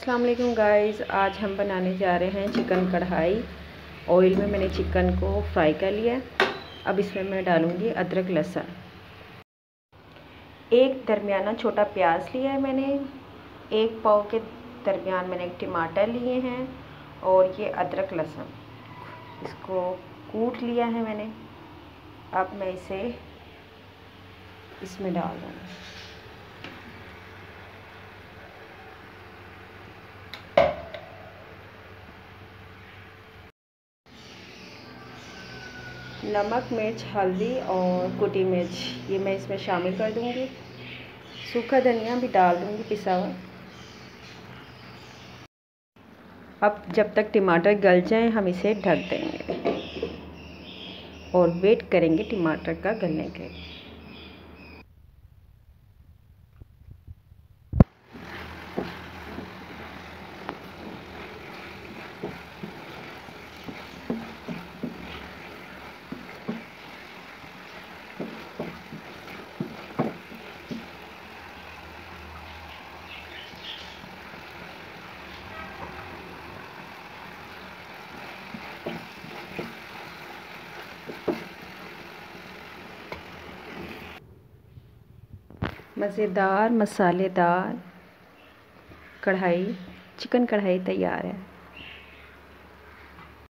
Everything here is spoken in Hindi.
अस्सलाम वालेकुम गाइस, आज हम बनाने जा रहे हैं चिकन कढ़ाई। ऑयल में मैंने चिकन को फ्राई कर लिया है। अब इसमें मैं डालूंगी अदरक लहसुन। एक दरमियाना छोटा प्याज लिया है मैंने। एक पाव के दरमियान मैंने एक टमाटर लिए हैं और ये अदरक लहसुन इसको कूट लिया है मैंने। अब मैं इसे इसमें डाल दूँगी। नमक, मिर्च, हल्दी और कुटी मिर्च ये मैं इसमें शामिल कर दूंगी। सूखा धनिया भी डाल दूंगी पिसा हुआ। अब जब तक टमाटर गल जाए हम इसे ढक देंगे और वेट करेंगे टमाटर का गलने के। मज़ेदार मसालेदार चिकन कढ़ाई तैयार है।